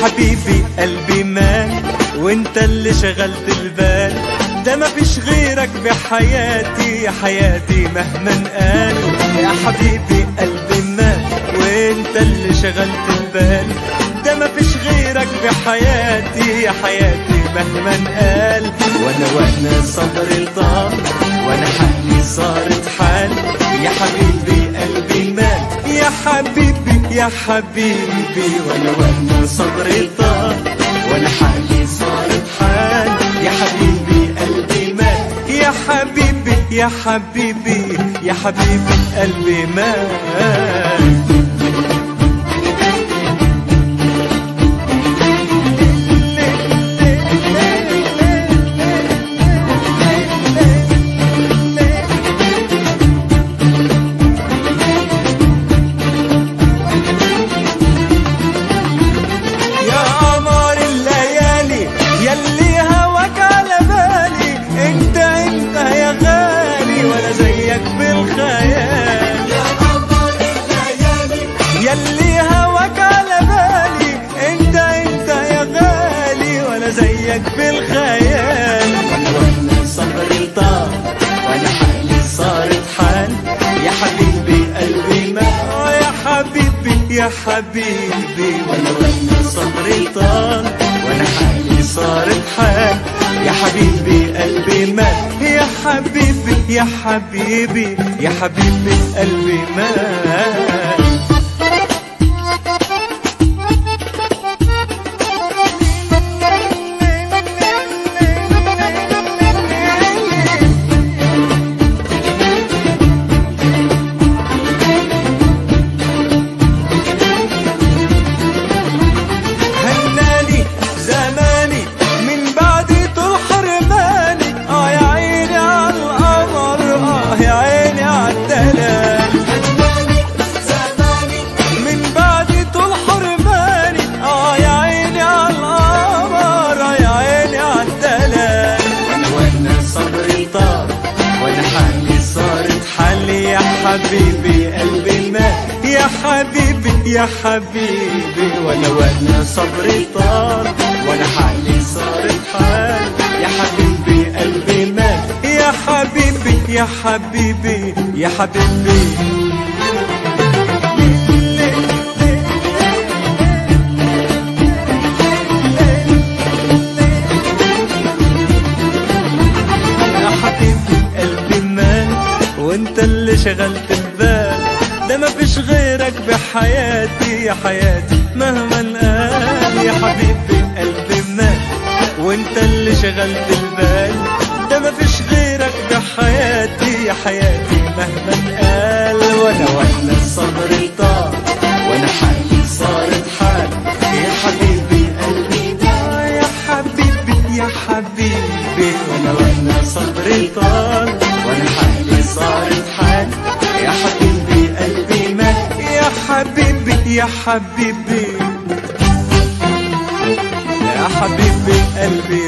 حبيبي قلبي مال وانت اللي شغلت البال، ده مفيش غيرك بحياتي يا حياتي مهما قال. يا حبيبي قلبي مال وانت اللي شغلت البال، ده مفيش غيرك بحياتي يا حياتي مهما قال. وانا صبري طال وانا حالي صارت حال، يا حبيبي قلبي مال يا حبيبي يا حبيبي. وانا صبري طال وانا حالي صارت حال، يا حبيبي قلبي مال يا حبيبي يا حبيبي يا حبيبي قلبي مال. يلي هواك على بالي انت يا غالي ولا زيك بالخيال. وانا صبري طال وانا حالي صارت حال، يا حبيبي قلبي مال يا حبيبي يا حبيبي. وانا صبري طال وانا حالي صارت حال، يا حبيبي قلبي مال يا حبيبي يا حبيبي يا حبيبي قلبي مال. حبيبي قلبي مات يا حبيبي يا حبيبي. وانا صبري طال وانا حالي صارت حال، يا حبيبي قلبي مات يا حبيبي يا حبيبي يا حبيبي. وانت اللي شغلت البال، ده مفيش غيرك بحياتي يا حياتي مهما قال. يا حبيبي قلبي مات وانت اللي شغلت البال، ده مفيش غيرك بحياتي يا حياتي مهما قال. وانا صبري طال وانا حالي صارت حال، يا حبيبي قلبي مات يا حبيبي يا حبيبي. وانا صبري طال وانا حالي صارت حال، يا حبيبي قلبي مات يا حبيبي يا حبيبي يا حبيبي قلبي